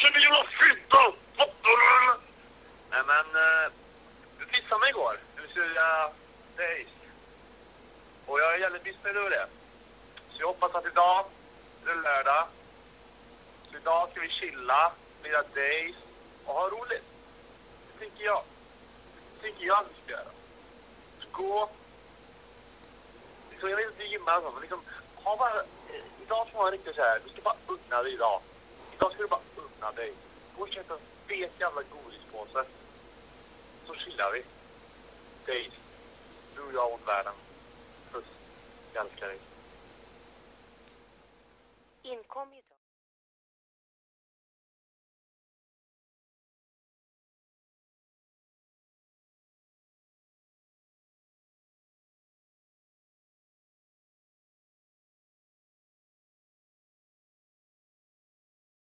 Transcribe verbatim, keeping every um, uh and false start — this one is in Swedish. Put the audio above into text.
känner jävla fitta! Fattar du? Nej men, uh, du pissade mig igår. Du skulle göra days. Och jag är jävligt missnöjd över det. Så jag hoppas att idag, det är lördag. Så idag ska vi chilla, lira days och ha roligt. Det tänker jag. Det tänker jag att vi ska göra. Så gå. Liksom, jag vet inte gymma alltså, men liksom, ha bara, idag ska man riktigt så här, du ska bara unna dig idag. Idag ska du bara unna dig. Gå och köpa en fet jävla godispåse. Så chillar vi. Days. Du och jag mot världen. Puss. Jag älskar dig. Inkom